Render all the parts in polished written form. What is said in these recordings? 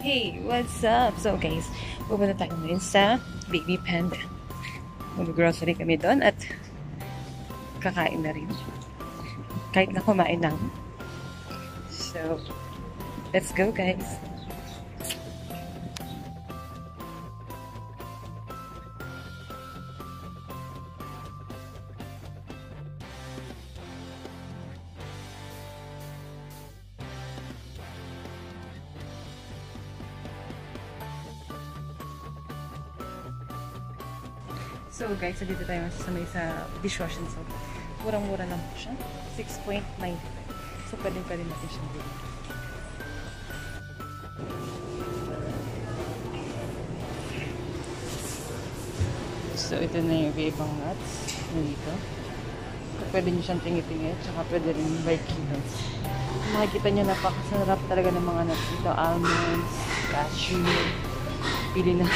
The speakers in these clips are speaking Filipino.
Hey, what's up? So guys, pupunta tayo ngayon sa Baby Panda. Mag-grocery kami doon at kakain na rin. Kahit na kumain na. So, let's go guys. So guys, dito tayo masasamay sa dishwashing soap. Murang-mura lang po siya. 6.95. So pwede natin siyang bilhin. So ito na yung ibang nuts dito. So, pwede nyo siyang tingi-tingi. Tsaka pwede rin by kilos. Makikita nyo napakasarap talaga ng mga nuts dito. Almonds, cashew, pili na.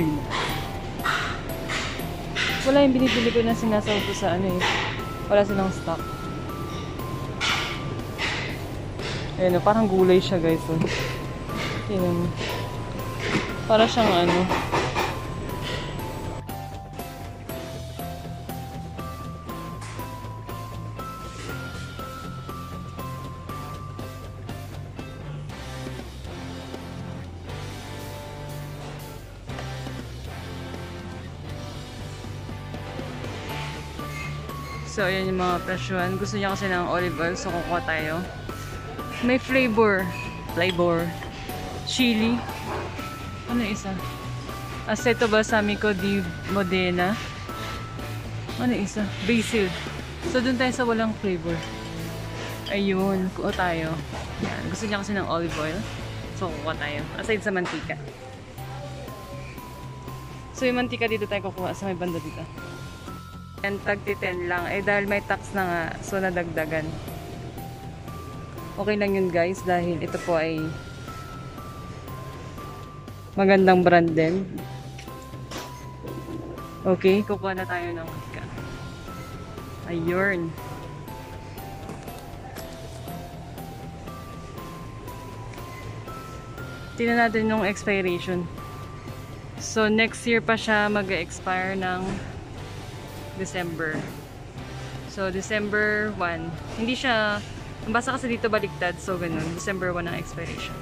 Wala yung binibili ko na sinasaw ko sa ano eh. Wala silang stock. Ayan o, parang gulay siya guys. Oh. Tingnan mo. Para siyang ano. So, ayan yung mga presyuan. Gusto niya kasi ng olive oil, so kukuha tayo. May flavor. Chili. Ano yung isa? Aceto balsamico di Modena. Ano yung isa? Basil. So, dun tayo sa walang flavor. Ayun. Kuha tayo. Yan. Gusto niya kasi ng olive oil. So, kukuha tayo. Aside sa mantika. So, yung mantika dito tayo kukuha sa may banda dito. And tag 10 lang. Eh dahil may tax na nga, so nadagdagan. Okay lang yun guys dahil ito po ay magandang brand din. Okay, kukuha na tayo ng mantika. Ayun. Tingnan natin yung expiration. So next year pa siya mag-expire ng December. So, December 1. Hindi siya, basta kasi dito baliktad. So, ganun. December 1 ang expiration.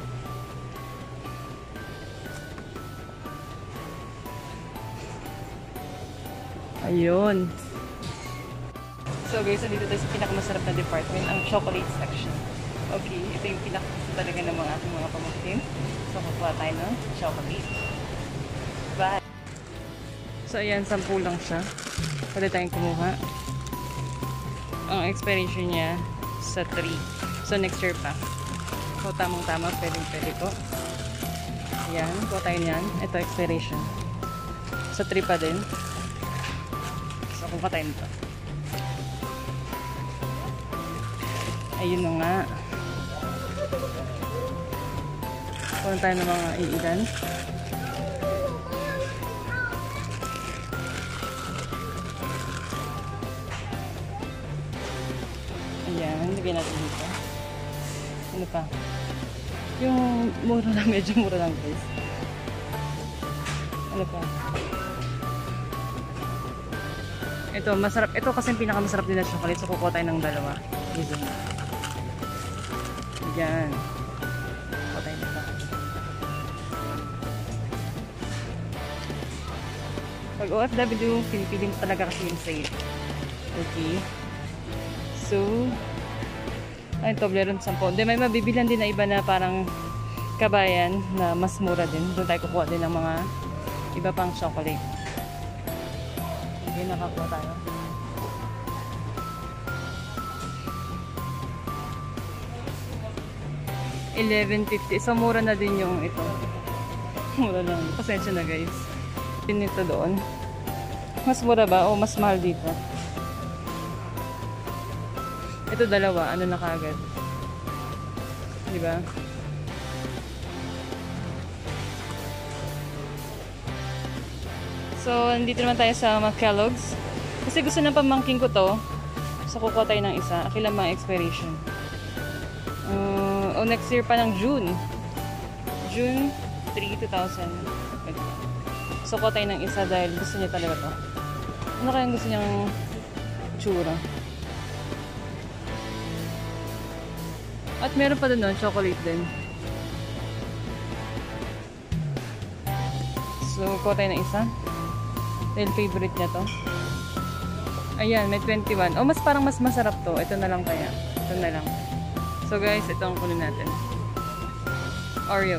Ayun. So, guys, dito tayo sa pinakamasarap na department, ang chocolate section. Okay, ito yung pinakamasarap talaga ng mga aking mga pamangkin. So, kukuha tayo ng chocolate. Bye! So, ayan, 10 lang siya. Pwede tayong kumuha. Ang expiration niya sa 3. So, next year pa. So, tamang-tama. Pwede po. Ayan. Kuha tayo niyan. Ito, expiration. Sa 3 pa din. So, kuha tayo nito. Ayun na nga. Kuha tayo ng mga iilan. Ayan, lagyan natin dito. Ano pa? Yung mura lang, medyo mura lang guys. Ano pa? Ito, masarap. Ito kasi yung pinakamasarap din na chocolate. So, kukuha tayo ng dalawa. Dito. Ayan. Kukuha tayo dito. Pag OFW, pinipiling talaga kasi yung sale. Okay. So, ay, Toblerone 10. Hindi, may mabibilan din na iba na parang kabayan na mas mura din. Doon tayo kukuha din ng mga iba pang chocolate. Okay, nakakuha tayo. $11.50. So, mura na din yung ito. Mura lang. Pasensya na guys. Din ito doon. Mas mura ba? O mas mahal dito? Ito dalawa, ano na kagad? Diba? So, nandito naman tayo sa Kellogg's. Kasi gusto ng pamangking ko to. So, kukuha tayo ng isa. Akilang mga expiration. Next year pa ng June. June 2,000. So, kuha tayo ng isa dahil gusto niya talaga to. Ano kayang gusto niyang tsura? At meron pa doon, chocolate din. So, kuha tayo ng isa. Dahil favorite niya to. Ayan, may 21. Oh, parang mas masarap to. Ito na lang kaya. Ito na lang. So guys, ito ang kunin natin. Oreo.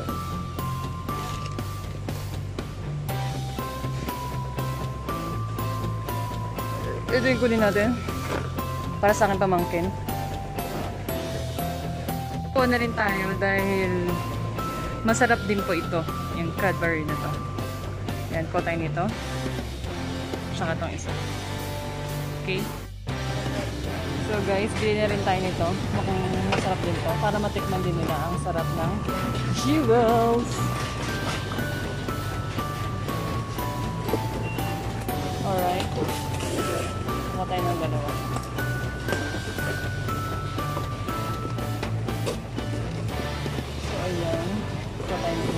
Ito yung kunin natin. Para sa akin pamangkin. Kuha na rin tayo dahil masarap din po ito. Yung Cadbury na to. Yan, kuha tayo nito. Tsaka itong isa. Okay. So guys, bili na rin tayo nito. Mukhang masarap din to. Para matikman din nila ang sarap ng jewels. Alright. Kuha tayo ng dalawa. So ayan. Kuha tayo nito.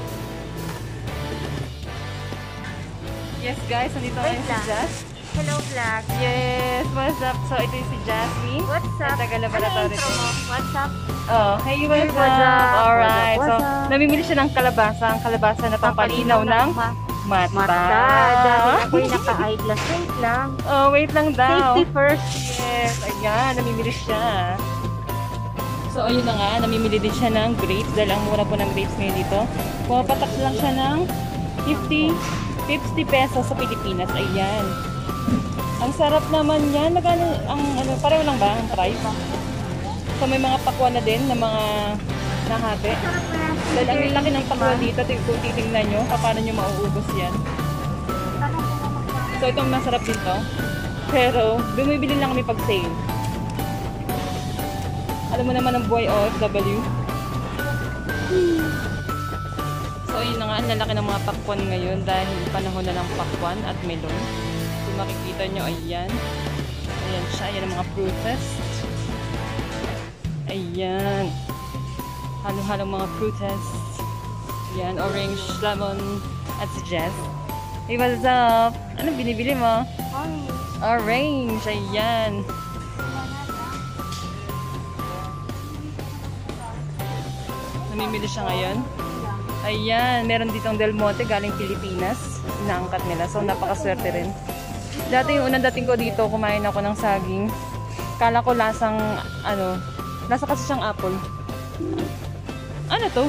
Yes guys, nandito tayo si Jazz. Hello, vlog. Yes, what's up? So, ito yung si Jasmine. What's up? Taga-laboratory. What's up? Oh, hey, what's up? Alright. So, namimili siya ng kalabasa. Ang kalabasa na pampalinaw ng mata. Dahil ako'y naka-eyeglass. Wait lang. Oh, wait lang daw. Safety first. Yes, ayan. Namimili siya. So, ayun na nga. Namimili din siya ng grapes. Dahil ang mura po ng grapes ngayon dito. Pumapatak lang siya ng 50 pesos sa Pilipinas. Ayan. Ang sarap naman yan. Magkano ang ano, pareho lang ba ang price? So may mga pakwan na din na mga nahati. Dahil ang laki ng pakwan dito, kung titingnan nyo, paano nyo mauubos yan. So itong masarap din to. Pero bumibili lang kami pag sale. Alam mo naman ang buhay OFW. So yun na nga, ang lalaki ng mga pakwan ngayon dahil panahon na ng pakwan at melon. Makikita nyo, ayan. Ayan siya, ayan ang mga fruitas. Ayan. Halo-halong mga fruitas. Ayan, orange, lemon, at si Jess. Hey, what's up? Anong binibili mo? Orange, ayan. Namimili siya ngayon. Ayan, meron ditong Del Monte galing Pilipinas. Inaangkat nila, so napakaswerte rin. Dati yung unang dating ko dito, kumain ako ng saging. Kala ko lasang, ano, lasa kasi siyang apple. Ano to?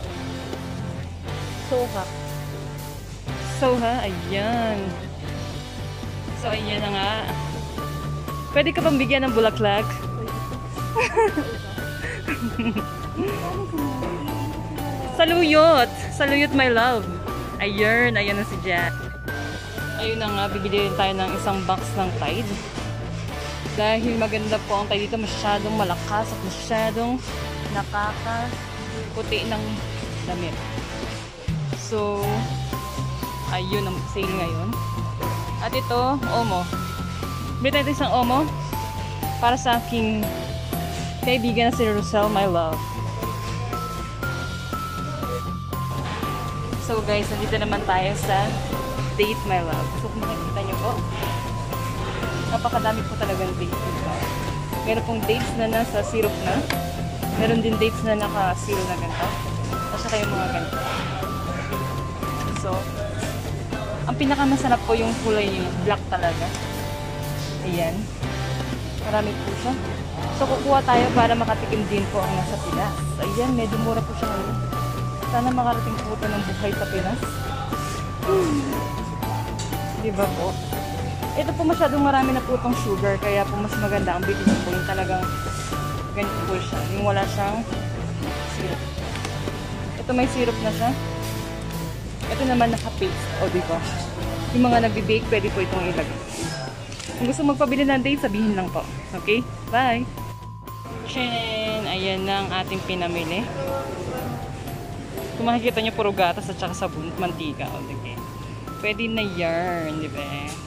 Soha. Soha, ayan. So, ayan na nga. Pwede ka bang bigyan ng bulaklak? Saluyot! Saluyot, my love. Ayan, ayan na si Jack. Ayun na nga, bibili rin tayo ng isang box ng Tide. Dahil maganda po ang Tide dito, masyadong malakas at masyadong nakakaputi ng damit. So, ayun ang sale ngayon. At ito, Omo. Bili tayo isang Omo para sa aking kaibigan na si Rosel, my love. So guys, nandito naman tayo sa date, my love. So kung makikita nyo po, napakadami po talagang dates dito. Meron pong dates na nasa syrup na. Meron din dates na naka-seal na ganito. At saka yung mga ganito. So, ang pinakamasarap po yung kulay black talaga. Ayan. Marami po siya. So, kukuha tayo para makatikim din po ang nasa Pinas. Ayan, medyo mura po siya ngayon. Sana makarating po ito ng buhay sa Pinas. Diba po? Ito po masyadong marami na po itong sugar, kaya po mas maganda ang bilhin po yung talagang ganito po siya. Yung wala siyang syrup. Ito may syrup na siya. Ito naman naka-paste. O diba? Yung mga nagbe-bake, pwede po itong ilagay. Kung gusto magpabili ng date, sabihin lang po. Okay? Bye! Tchanan! Ayan na ang ating pinamili. Kung makikita nyo, puro gatas at saka sabon at mantika. O, okay. Pwede na yarn, di ba?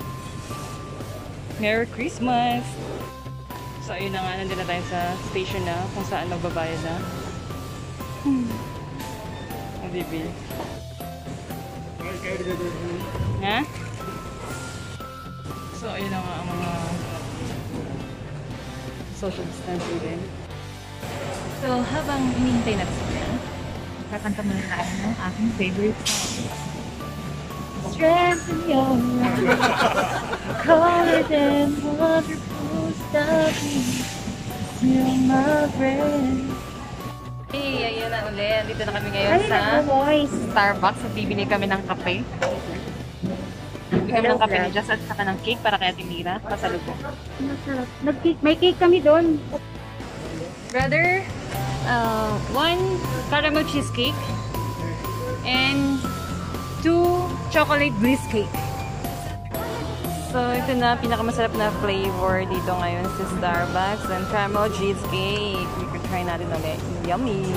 Merry Christmas! So, ayun na nga, nandun na tayo sa station na kung saan magbabayad na. Ang bibil. Ha? So, ayun na nga ang mga social distancing din. So, habang hinihintay natin sila, kakanta muna tayo ng aking favorite song. Strength in your love, color than wonderful stuffing, still my friend. Hey, ayun na ulit. Dito na kami ngayon sa Starbucks. At bibili kami ng kape. Bibili kami ng kape ni Jess at saka ng cake para kay Ate Mira. Pasalubong. Masarap. May cake kami doon. Brother, one caramel cheesecake and 2 chocolate bliss cake. So, ito na pinakamasarap na flavor dito ngayon sa Starbucks and caramel cheesecake. We could try natin ulit. Yummy!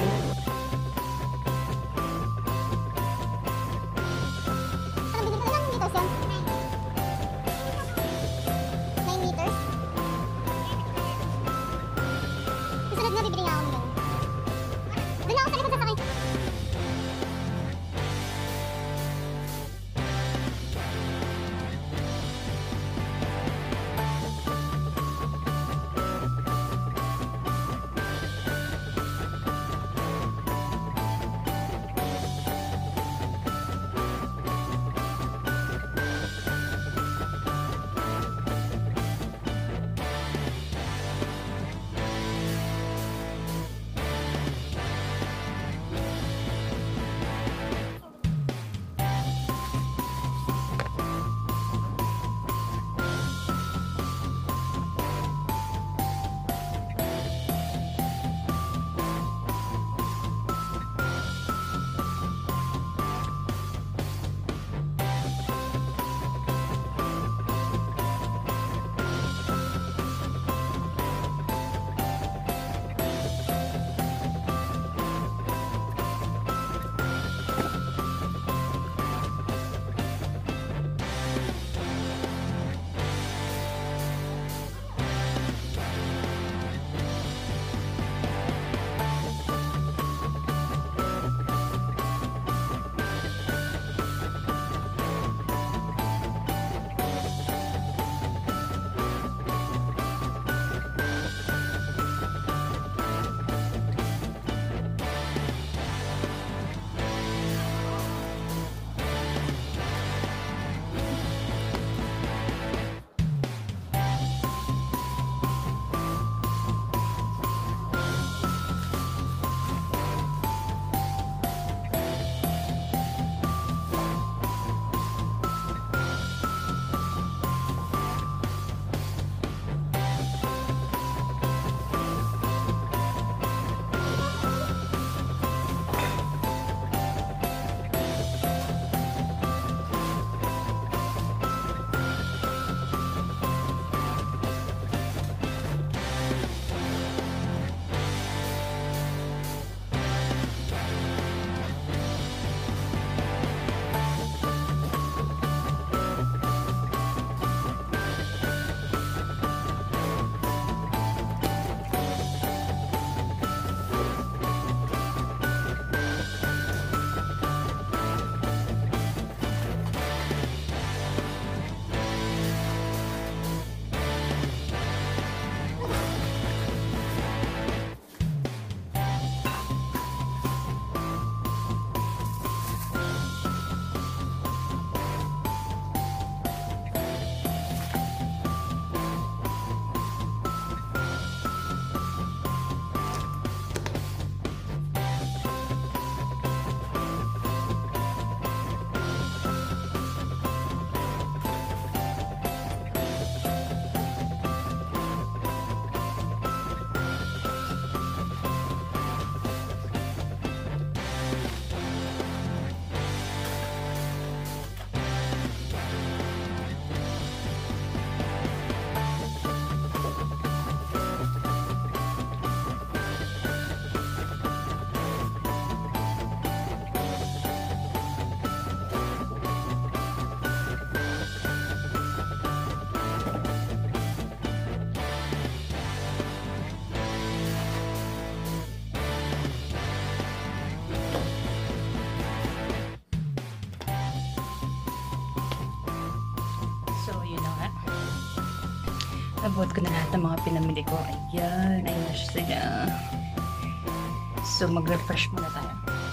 yun na nga. Nabuhat ko na lahat ng mga pinamili ko. Ayan, ayun na sila. So, mag-refresh muna tayo.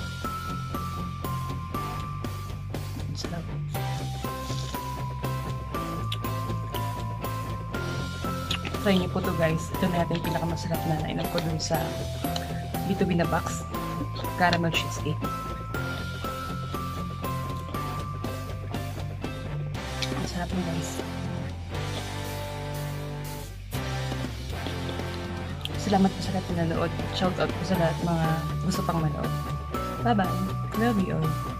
Sarap. Try niyo po to guys. Ito na natin pinakamasarap na nainan ko dun sa B2B na box. Caramel cheesecake. Ang sarap niyo guys. Salamat po sa lahat na nanood. Shout out po sa lahat mga gusto pang manood. Bye-bye. Love you all.